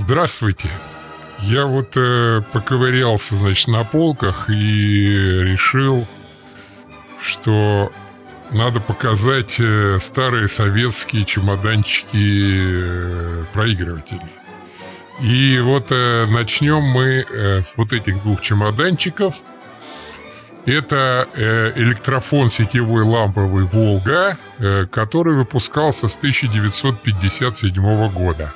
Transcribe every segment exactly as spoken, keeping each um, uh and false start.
Здравствуйте. Я вот э, поковырялся, значит, на полках и решил, что надо показать э, старые советские чемоданчики э, проигрывателей. И вот э, начнем мы э, с вот этих двух чемоданчиков. Это э, электрофон сетевой ламповый «Волга», э, который выпускался с тысяча девятьсот пятьдесят седьмого года.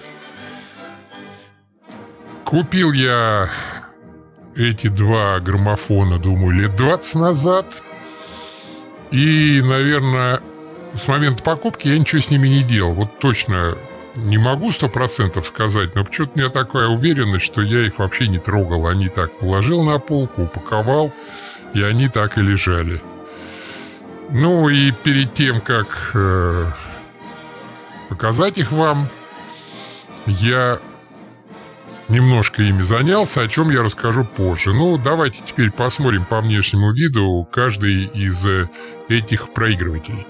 Купил я эти два граммофона, думаю, лет двадцать назад. И, наверное, с момента покупки я ничего с ними не делал. Вот точно не могу сто процентов сказать, но почему-то у меня такая уверенность, что я их вообще не трогал. Они так положил на полку, упаковал, и они так и лежали. Ну и перед тем, как э, показать их вам, я немножко ими занялся, о чем я расскажу позже. Ну, давайте теперь посмотрим по внешнему виду каждый из этих проигрывателей.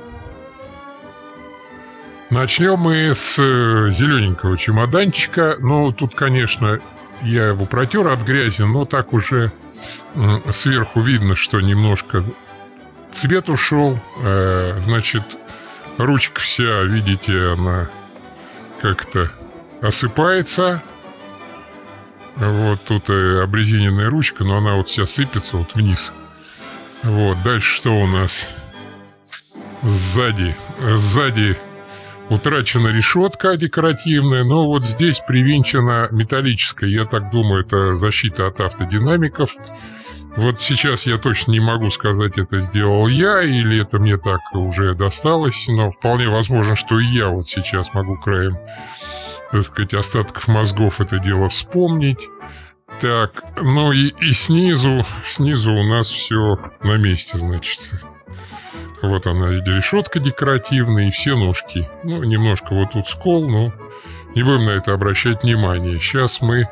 Начнем мы с зелененького чемоданчика. Ну, тут, конечно, я его протер от грязи, но так уже сверху видно, что немножко цвет ушел. Значит, ручка вся, видите, она как-то осыпается. Вот тут обрезиненная ручка, но она вот вся сыпется вот вниз. Вот, дальше что у нас? Сзади. Сзади утрачена решетка декоративная, но вот здесь привинчена металлическая. Я так думаю, это защита от автодинамиков. Вот сейчас я точно не могу сказать, это сделал я или это мне так уже досталось, но вполне возможно, что и я вот сейчас могу краем, так сказать, остатков мозгов это дело вспомнить. Так, ну и, и снизу, снизу у нас все на месте, значит. Вот она, решетка декоративная и все ножки. Ну, немножко вот тут скол, но не будем на это обращать внимание. Сейчас мы...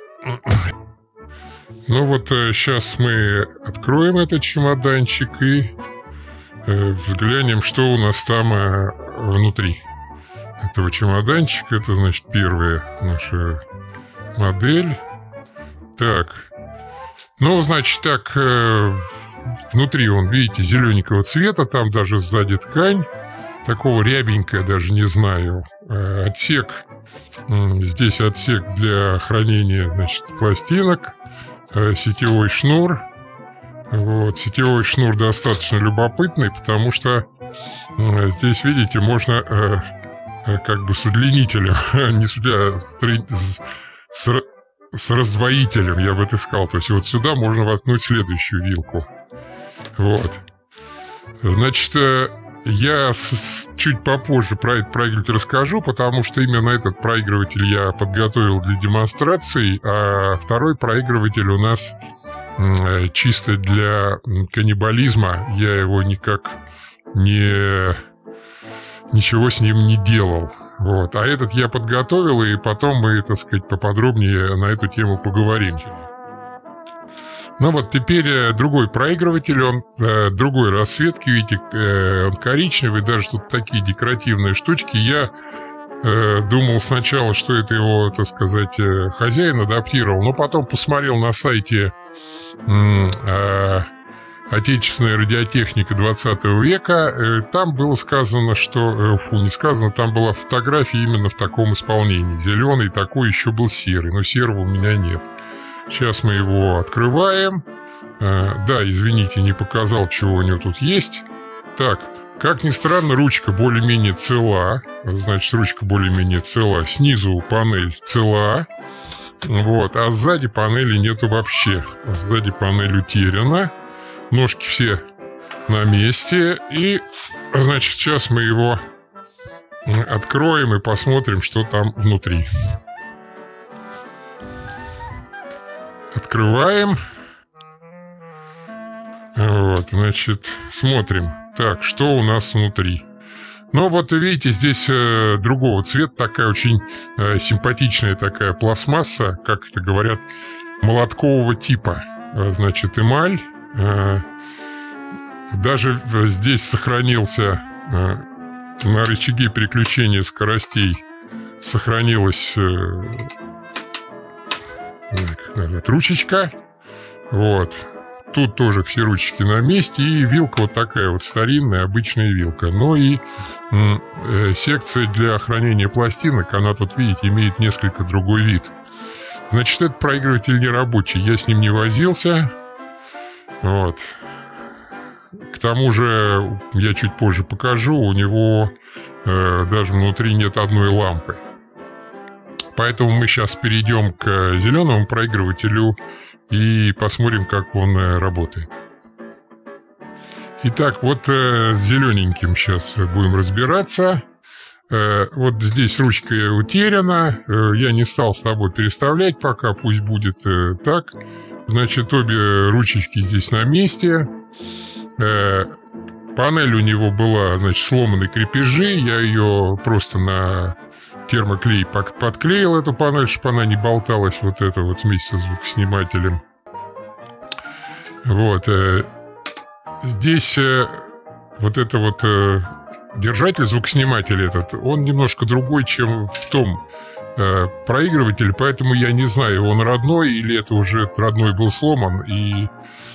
Ну вот, сейчас мы откроем этот чемоданчик и э, взглянем, что у нас там э, внутри этого чемоданчика. Это, значит, первая наша модель. Так. Ну, значит, так, э, внутри он, видите, зелененького цвета. Там даже сзади ткань. Такого рябенькая, даже не знаю. Э, отсек. Э, здесь отсек для хранения, значит, пластинок. Э, сетевой шнур. Вот, сетевой шнур достаточно любопытный, потому что э, здесь, видите, можно... Э, как бы с удлинителем, не с, с, с, с раздвоителем, я бы это сказал. То есть вот сюда можно воткнуть следующую вилку. Вот. Значит, я с, чуть попозже про этот проигрыватель расскажу, потому что именно этот проигрыватель я подготовил для демонстрации, а второй проигрыватель у нас чисто для каннибализма. Я его никак не... ничего с ним не делал. Вот. А этот я подготовил, и потом мы, так сказать, поподробнее на эту тему поговорим. Ну вот теперь другой проигрыватель, он э, другой расцветки, видите, э, он коричневый, даже тут такие декоративные штучки. Я э, думал сначала, что это его, так сказать, э, хозяин адаптировал, но потом посмотрел на сайте э, э, «Отечественная радиотехника двадцатого века», там было сказано, что... Фу, не сказано, там была фотография именно в таком исполнении. Зеленый такой, еще был серый, но серого у меня нет. Сейчас мы его открываем. Да, извините, не показал, чего у него тут есть. Так, как ни странно, ручка более-менее цела. Значит, ручка более-менее цела. Снизу панель цела. Вот, а сзади панели нету вообще. Сзади панель утеряна. Ножки все на месте. И, значит, сейчас мы его откроем и посмотрим, что там внутри. Открываем. Вот, значит, смотрим. Так, что у нас внутри? Ну, вот видите, здесь э, другого цвета. Такая очень э, симпатичная такая пластмасса, как это говорят, молоткового типа. Значит, эмаль. Даже здесь сохранился на рычаге переключения скоростей сохранилась как назвать, ручечка. Вот. Тут тоже все ручки на месте. И вилка вот такая вот старинная, обычная вилка. Но и э, секция для хранения пластинок, она тут, видите, имеет несколько другой вид. Значит, этот проигрыватель не рабочий. Я с ним не возился. Вот. К тому же, я чуть позже покажу, у него э, даже внутри нет одной лампы. Поэтому мы сейчас перейдем к зеленому проигрывателю и посмотрим, как он э, работает. Итак, вот э, с зелененьким сейчас будем разбираться. Э, вот здесь ручка утеряна. Э, я не стал с тобой переставлять пока, пусть будет э, так. Значит, обе ручечки здесь на месте. Э, панель у него была, значит, сломанной крепежи. Я ее просто на термоклей подклеил, эту панель, чтобы она не болталась, вот это вот вместе со звукоснимателем. Вот. Э, здесь э, вот это вот э, держатель, звукосниматель этот, он немножко другой, чем в том э, проигрывателе, поэтому я не знаю, он родной или это уже родной был сломан и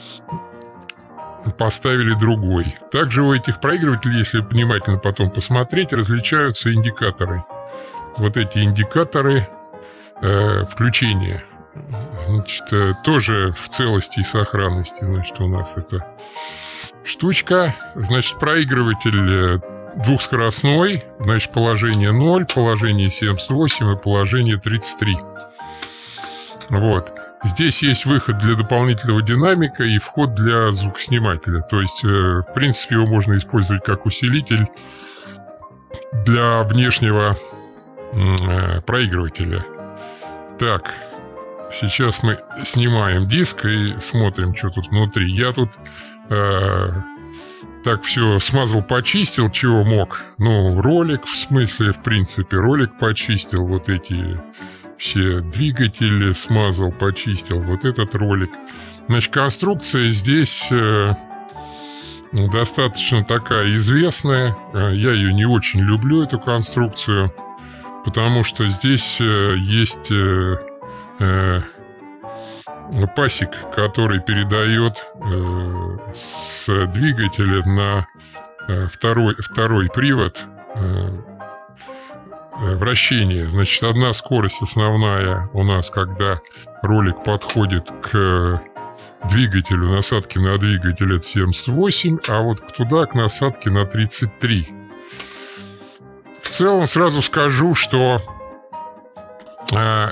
поставили другой. Также у этих проигрывателей, если внимательно потом посмотреть, различаются индикаторы. Вот эти индикаторы э, включения, значит, э, тоже в целости и сохранности, значит, у нас эта штучка. Значит, проигрыватель двухскоростной, значит, положение ноль, положение семьдесят восемь и положение тридцать три. Вот. Здесь есть выход для дополнительного динамика и вход для звукоснимателя. То есть, э, в принципе, его можно использовать как усилитель для внешнего проигрывателя. Так, сейчас мы снимаем диск и смотрим, что тут внутри. Я тут э, так все смазал, почистил, чего мог. Ну, ролик, в смысле, в принципе, ролик почистил. Вот эти все двигатели смазал, почистил. Вот этот ролик. Значит, конструкция здесь э, достаточно такая известная. Я ее не очень люблю, эту конструкцию. Потому что здесь э, есть э, э, пасек, который передает э, с двигателя на э, второй, второй привод э, э, вращение. Значит, одна скорость основная у нас, когда ролик подходит к двигателю, насадке на двигатель, это семьдесят восемь, а вот туда, к насадке, на тридцать три. В целом сразу скажу, что э,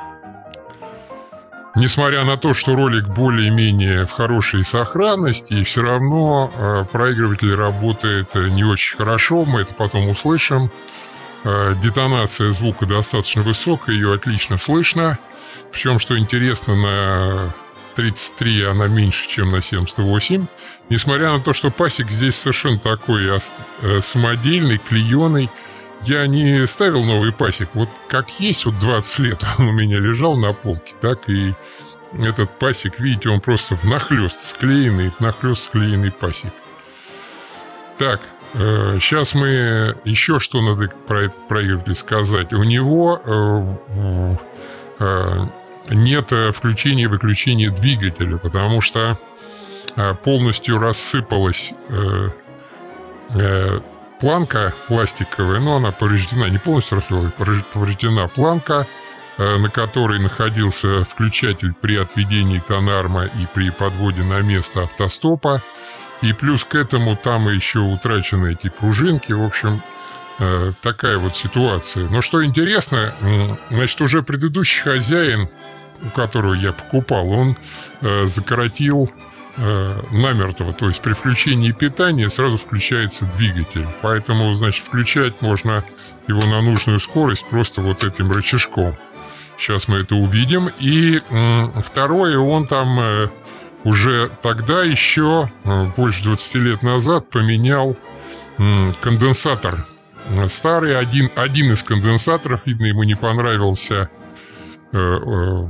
несмотря на то, что ролик более-менее в хорошей сохранности, все равно э, проигрыватель работает не очень хорошо, мы это потом услышим. Э, детонация звука достаточно высокая, ее отлично слышно. Причем, что интересно, на тридцать три она меньше, чем на семьдесят восемь. Несмотря на то, что пасек здесь совершенно такой э, самодельный, клееный. Я не ставил новый пасек. Вот как есть, вот двадцать лет он у меня лежал на полке, так и этот пасек, видите, он просто внахлёст склеенный, внахлёст склеенный пасек. Так, э, сейчас мы еще что надо про этот проигрыватель сказать. У него э, э, нет включения и выключения двигателя, потому что э, полностью рассыпалась э, э, планка пластиковая, но она повреждена, не полностью рассыпалась, повреждена планка, э, на которой находился включатель при отведении тонарма и при подводе на место автостопа. И плюс к этому там еще утрачены эти пружинки. В общем, э, такая вот ситуация. Но что интересно, э, значит, уже предыдущий хозяин, у которого я покупал, он э, закоротил э, намертво. То есть при включении питания сразу включается двигатель. Поэтому, значит, включать можно его на нужную скорость просто вот этим рычажком. Сейчас мы это увидим. И э, второе, он там... Э, уже тогда еще, больше двадцати лет назад, поменял конденсатор. Старый, один, один из конденсаторов, видно, ему не понравился в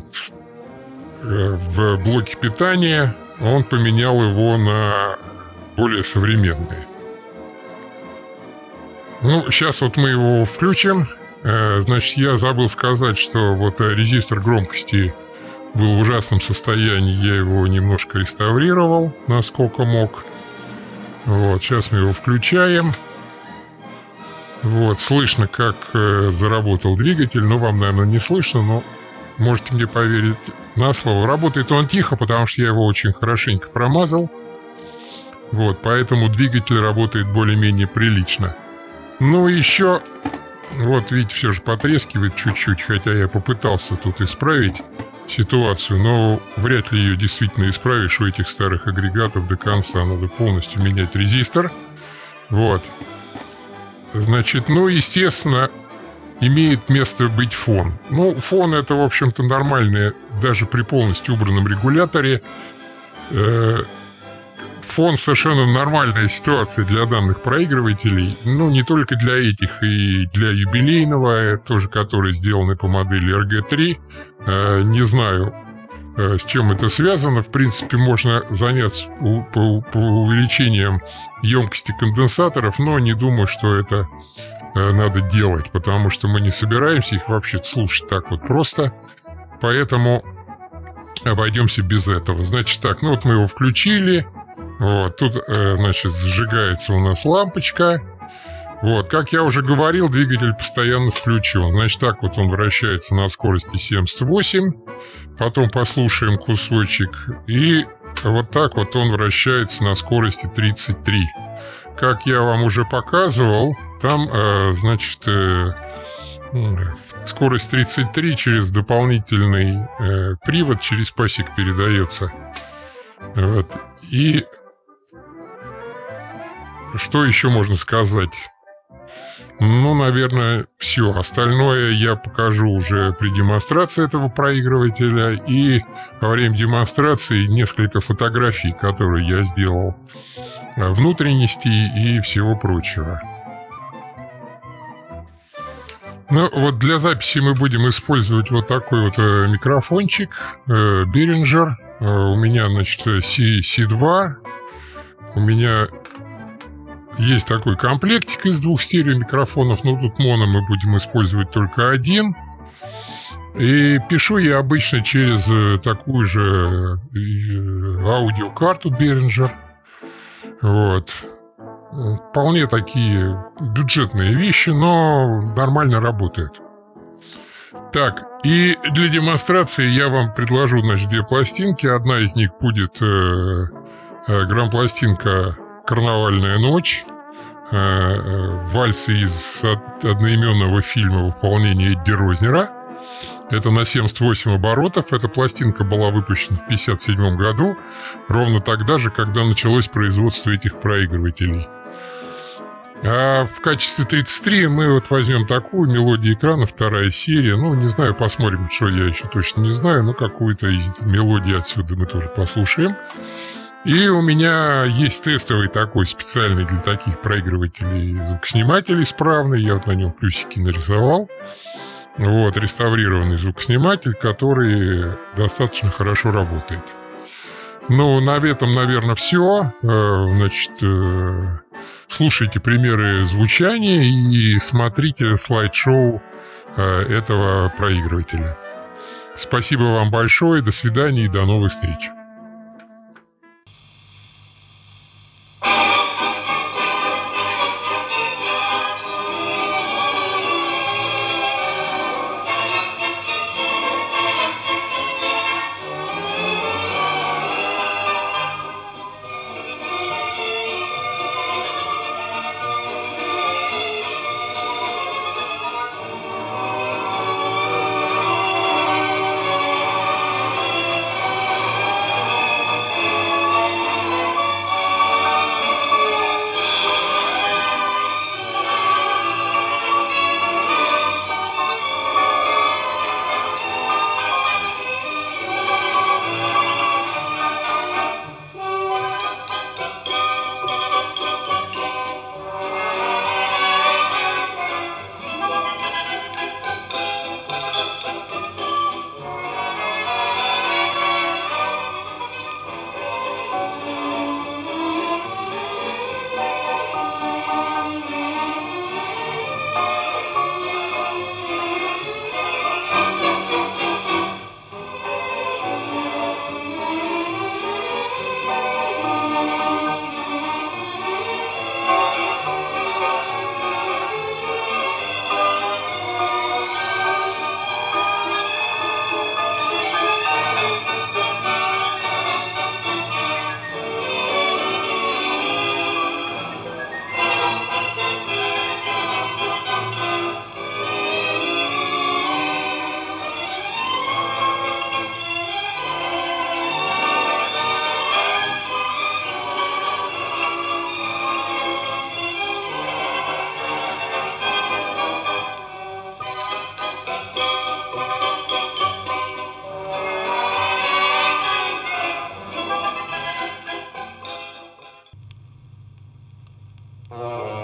блоке питания. Он поменял его на более современный. Ну, сейчас вот мы его включим. Значит, я забыл сказать, что вот резистор громкости был в ужасном состоянии, я его немножко реставрировал, насколько мог. Вот, сейчас мы его включаем. Вот, слышно, как э, заработал двигатель, но вам, наверное, не слышно, но можете мне поверить на слово. Работает он тихо, потому что я его очень хорошенько промазал. Вот, поэтому двигатель работает более-менее прилично. Ну, еще, вот видите, все же потрескивает чуть-чуть, хотя я попытался тут исправить ситуацию, но вряд ли ее действительно исправишь у этих старых агрегатов до конца. Надо полностью менять резистор. Вот. Значит, ну, естественно, имеет место быть фон. Ну, фон — это, в общем-то, нормальное, даже при полностью убранном регуляторе. Э, фон совершенно нормальная ситуация для данных проигрывателей. Ну, не только для этих, и для юбилейного, тоже который сделаны по модели эр джи три. Э, не знаю, э, с чем это связано. В принципе, можно заняться у, по, по увеличением емкости конденсаторов, но не думаю, что это э, надо делать, потому что мы не собираемся их вообще слушать так вот просто. Поэтому обойдемся без этого. Значит так, ну вот мы его включили. Вот, тут, э, значит, зажигается у нас лампочка. Вот, как я уже говорил, двигатель постоянно включен. Значит, так вот он вращается на скорости семьдесят восемь. Потом послушаем кусочек. И вот так вот он вращается на скорости тридцать три. Как я вам уже показывал, там, э, значит, э, скорость тридцать три через дополнительный э, привод, через пасек передается. Вот. И что еще можно сказать? Ну, наверное, все. Остальное я покажу уже при демонстрации этого проигрывателя. И во время демонстрации несколько фотографий, которые я сделал, внутренностей и всего прочего. Ну, вот для записи мы будем использовать вот такой вот э, микрофончик э, Behringer. Э, у меня, значит, си два. У меня есть такой комплектик из двух стереомикрофонов, но тут моно мы будем использовать только один. И пишу я обычно через такую же аудиокарту Behringer. Вот. Вполне такие бюджетные вещи, но нормально работают. Так, и для демонстрации я вам предложу, значит, две пластинки. Одна из них будет э, э, грампластинка «Карнавальная ночь», э, э, вальсы из одноименного фильма в исполнении Эдди Рознера. Это на семьдесят восемь оборотов. Эта пластинка была выпущена в пятьдесят седьмом году, ровно тогда же, когда началось производство этих проигрывателей. А в качестве тридцать три мы вот возьмем такую «Мелодия экрана», вторая серия. Ну, не знаю, посмотрим, что я еще точно не знаю, но какую-то из мелодий отсюда мы тоже послушаем. И у меня есть тестовый такой специальный для таких проигрывателей звукосниматель исправный. Я вот на нем плюсики нарисовал. Вот, реставрированный звукосниматель, который достаточно хорошо работает. Ну, на этом, наверное, все. Значит, слушайте примеры звучания и смотрите слайд-шоу этого проигрывателя. Спасибо вам большое, до свидания и до новых встреч. А,